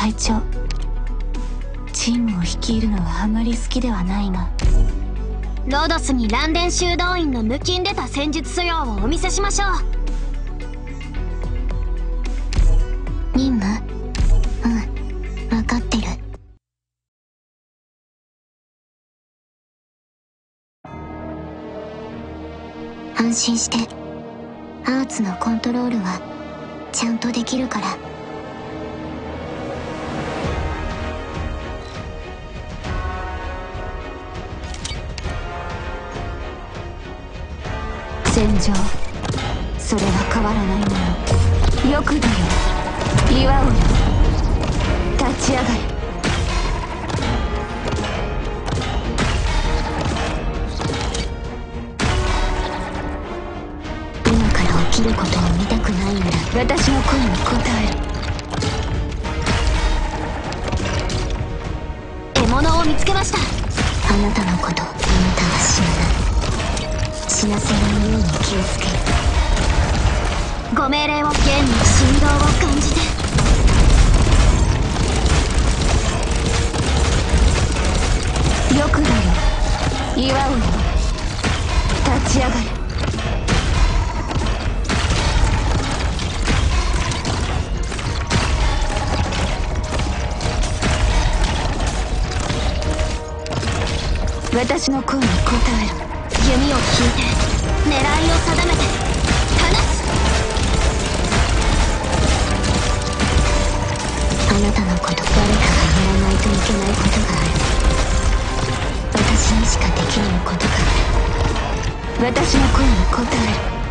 会長。チームを率いるのはあまり好きではないが。 ロドスにランデン修道院の抜きん出た戦術素養をお見せしましょう。 任務？分かってる。安心して。アーツのコントロールはちゃんとできるから。 戦場、それは変わらないもの。よくだよ、祝うよ。立ち上がれ。 今から起きることを見たくないんだ。 私の声に応える。 獲物を見つけました。 あなたのこと、あなたは死なない。死なせないように気をつける。 ご命令を。弦の振動を感じて。 よくだよ、祝うよ。立ち上がれ。私の声に応える。 弓を引いて狙いを定めて放つ。 あなたのこと、誰かがやらないといけないことがある。私にしかできないことがある。 私の声に応える。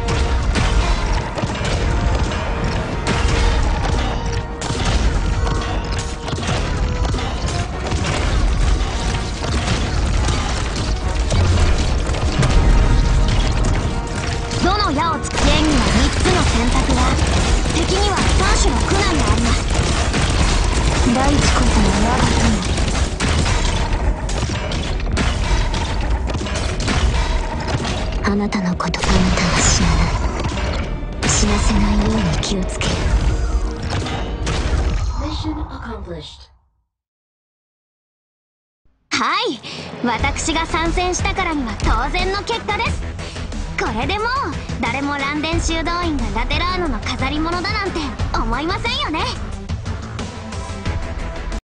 どの矢をつく。弦には3つの選択が、敵には3種の苦難があります。 大地こそが我が友。あなたのこと、あなたは死なない。死なせないように気をつける。 はい、私が参戦したからには当然の結果です。これでもう誰もランデン修道院がラテラーノの飾り物だなんて思いませんよね。